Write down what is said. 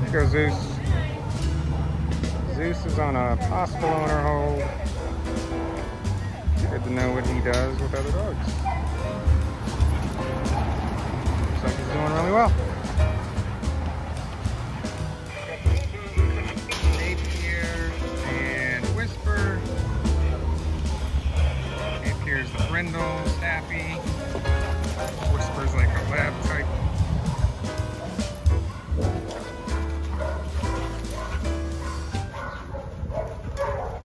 Go Zeus. Zeus is on a possible owner hold. Good to know what he does with other dogs. Looks like he's doing really well.